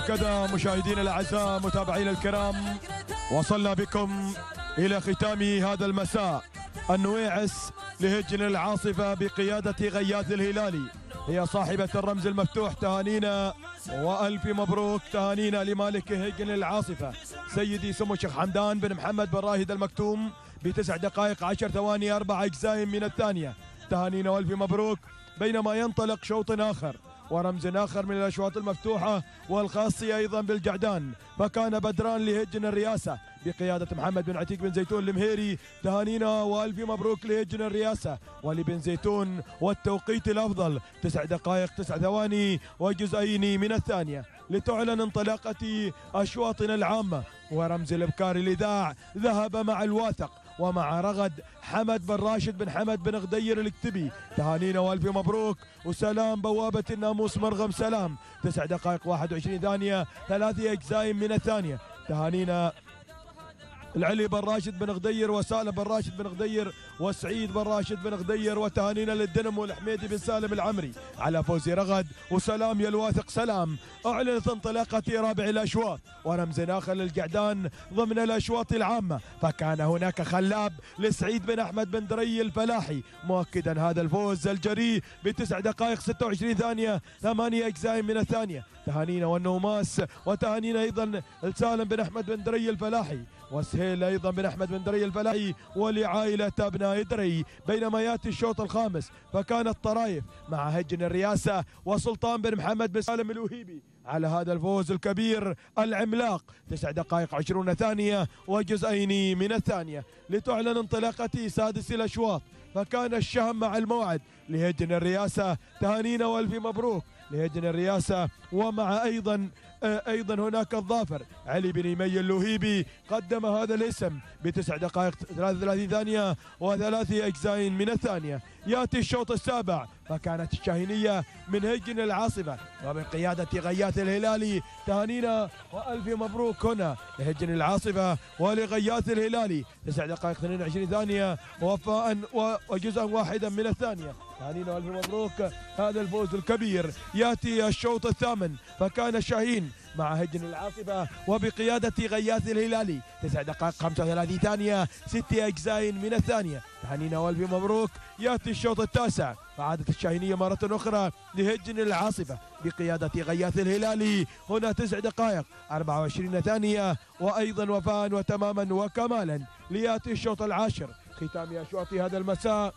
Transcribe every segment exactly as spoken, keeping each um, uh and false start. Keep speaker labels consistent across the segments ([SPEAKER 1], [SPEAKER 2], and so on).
[SPEAKER 1] هكذا مشاهدينا الاعزاء متابعينا الكرام وصلنا بكم الى ختام هذا المساء. النويعس لهجن العاصفه بقياده غياث الهلالي هي صاحبه الرمز المفتوح. تهانينا والف مبروك، تهانينا لمالك هجن العاصفه سيدي سمو الشيخ حمدان بن محمد بن راشد المكتوم بتسع دقائق عشر ثواني اربع اجزاء من الثانيه. تهانينا والف مبروك. بينما ينطلق شوط اخر ورمز آخر من الأشواط المفتوحة والخاصية أيضا بالجعدان، فكان بدران لهجن الرئاسة بقيادة محمد بن عتيق بن زيتون المهيري. تهانينا وألف مبروك لهجن الرئاسة ولبن زيتون، والتوقيت الأفضل تسع دقائق تسع ثواني وجزئين من الثانية لتعلن انطلاقة أشواطنا العامة. ورمز الإبكار الإذاع ذهب مع الواثق ومع رغد حمد بن راشد بن حمد بن غدير الكتبي. تهانينا والف مبروك. وسلام بوابة الناموس مرغم سلام تسع دقائق واحد وعشرين ثانية ثلاثة أجزاء من الثانية. تهانينا العلي بن راشد بن غدير وسالم بن راشد بن غدير وسعيد بن راشد بن غدير. وتهانينا للدنم والحميدي بن سالم العمري على فوز رغد. وسلام يا الواثق سلام. اعلنت انطلاقة رابع الاشواط ورمز اخر للقعدان ضمن الاشواط العامة، فكان هناك خلاب لسعيد بن احمد بن دري الفلاحي مؤكدا هذا الفوز الجريء بتسع دقائق ستة وعشرين ثانية ثمانية اجزاء من الثانية. تهانينا والنوماس. وتهانينا ايضا لسالم بن احمد بن دري الفلاحي وسهيل ايضا بن احمد بن دري الفلاحي ولعائله ابناء دري. بينما ياتي الشوط الخامس فكانت طرايف مع هجن الرئاسه وسلطان بن محمد بن سالم الوهيبي على هذا الفوز الكبير العملاق تسع دقائق عشرون ثانيه وجزئين من الثانيه لتعلن انطلاقه سادس الاشواط. فكان الشهم مع الموعد لهجن الرئاسه. تهانينا والف مبروك لهجن الرئاسه. ومع ايضا ايضا هناك الظافر علي بن يمي اللوهيبي قدم هذا الاسم بتسع دقائق ثلاثة وثلاثين ثانيه وثلاث اجزاء من الثانيه. ياتي الشوط السابع فكانت الشاهينيه من هجن العاصفه وبقياده غياث الهلالي. تهانينا والف مبروك هنا لهجن العاصفه ولغياث الهلالي تسع دقائق اثنين وعشرين ثانيه وفاء وجزءا واحدا من الثانيه. تهانينا والف مبروك هذا الفوز الكبير. ياتي الشوط الثامن فكان الشاهين مع هجن العاصفة وبقيادة غياث الهلالي تسع دقائق خمسة وثلاثين ثانية ست أجزاء من الثانية. تهانينا والف مبروك. يأتي الشوط التاسع فعادت الشاهينية مرة أخرى لهجن العاصفة بقيادة غياث الهلالي هنا تسع دقائق أربعة وعشرين ثانية وأيضا وفاء وتماما وكمالا. ليأتي الشوط العاشر ختام أشواط هذا المساء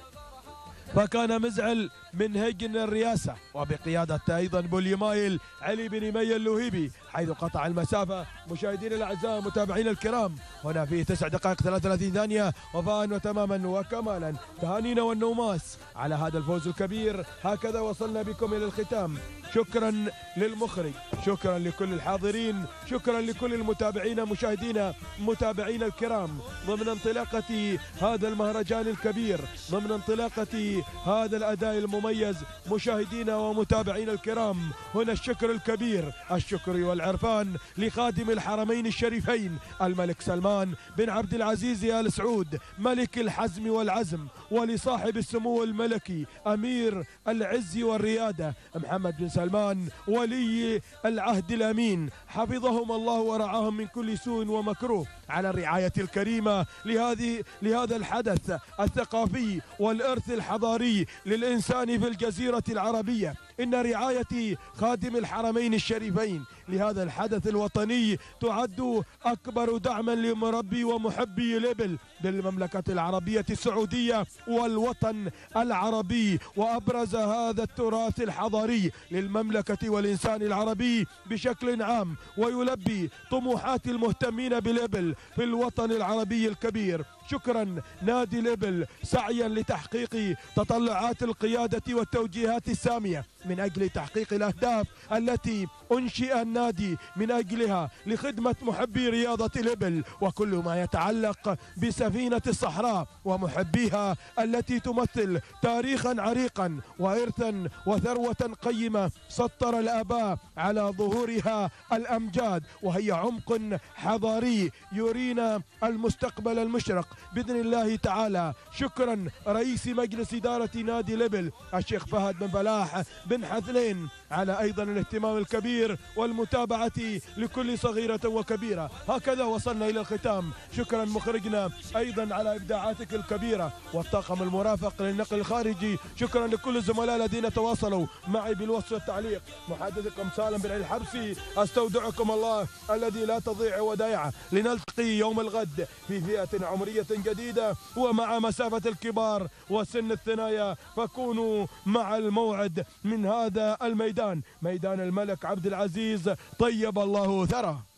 [SPEAKER 1] فكان مزعل من هجن الرئاسة وبقيادة أيضا بوليمايل علي بن يمي اللوهيبي حيث قطع المسافة. مشاهدينا الأعزاء متابعينا الكرام هنا في تسع دقائق ثلاثة وثلاثين ثانية وفاء وتماما وكمالا. تهانينا والنوماس على هذا الفوز الكبير. هكذا وصلنا بكم إلى الختام. شكرا للمخرج، شكرا لكل الحاضرين، شكرا لكل المتابعين مشاهدينا متابعينا الكرام ضمن انطلاقة هذا المهرجان الكبير، ضمن انطلاقة هذا الأداء المميز. مشاهدينا ومتابعينا الكرام هنا الشكر الكبير، الشكر والعرفان لخادم الحرمين الشريفين الملك سلمان بن عبد العزيز آل سعود ملك الحزم والعزم، ولصاحب السمو الملكي أمير العز والريادة محمد بن سلمان ولي العهد الأمين حفظهم الله ورعاهم من كل سوء ومكروه على الرعاية الكريمة لهذه لهذا الحدث الثقافي والإرث الحضاري للإنسان في الجزيرة العربية. إن رعاية خادم الحرمين الشريفين لهذا الحدث الوطني تعد أكبر دعما لمربي ومحبي الإبل بالمملكة العربية السعودية والوطن العربي، وأبرز هذا التراث الحضاري للمملكة والإنسان العربي بشكل عام، ويلبي طموحات المهتمين بالإبل في الوطن العربي الكبير. شكرا نادي الإبل سعيا لتحقيق تطلعات القيادة والتوجيهات السامية من أجل تحقيق الأهداف التي أنشئ النادي من أجلها لخدمة محبي رياضة الإبل وكل ما يتعلق بسفينة الصحراء ومحبيها التي تمثل تاريخا عريقا وإرثا وثروة قيمة سطر الآباء على ظهورها الأمجاد، وهي عمق حضاري يرينا المستقبل المشرق بإذن الله تعالى. شكرا رئيس مجلس إدارة نادي ليبل الشيخ فهد بن فلاح بن حثنين على أيضا الاهتمام الكبير والمتابعة لكل صغيرة وكبيرة. هكذا وصلنا إلى الختام. شكرا مخرجنا أيضا على إبداعاتك الكبيرة والطاقم المرافق للنقل الخارجي. شكرا لكل الزملاء الذين تواصلوا معي بالوصف والتعليق. محدثكم سالم بن علي الحبسي، أستودعكم الله الذي لا تضيع ودائعه، لنلتقي يوم الغد في فئة عمرية جديدة ومع مسافة الكبار وسن الثنايا، فكونوا مع الموعد من هذا الميدان، ميدان الملك عبد العزيز طيب الله ثرى.